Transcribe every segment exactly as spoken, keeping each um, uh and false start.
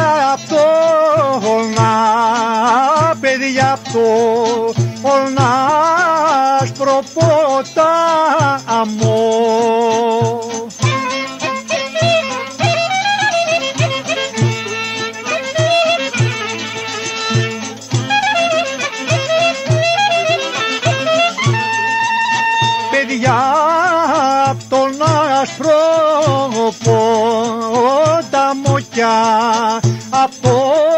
απ' τον παιδιά απ' τον άσπρο ποταμό. Παιδιά απ' τον άσπρο ποταμό κι απ' το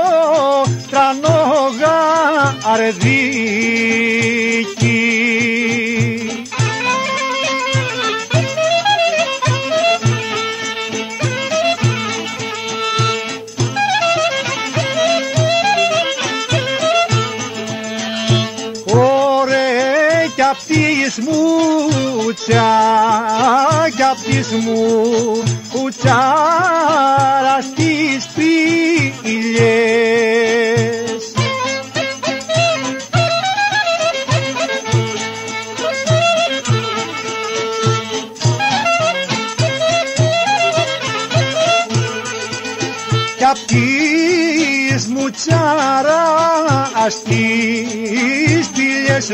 τρανογαρδίκι. Ωραία κι απ' τις μουτσά κι απ' τις μουτσάρας τις πηλιές. Κι απ' τις μουτσάρας τις πηλιές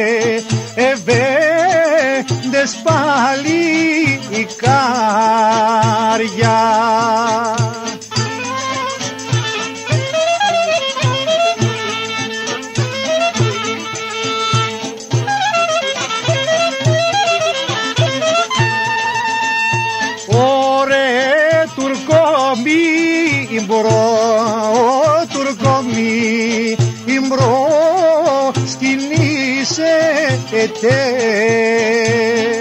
λεβέντες παλικάρια. Ωρε Τουρκόμι μπρο, Τουρκόμι μπρο, σκηνήσε ετέ.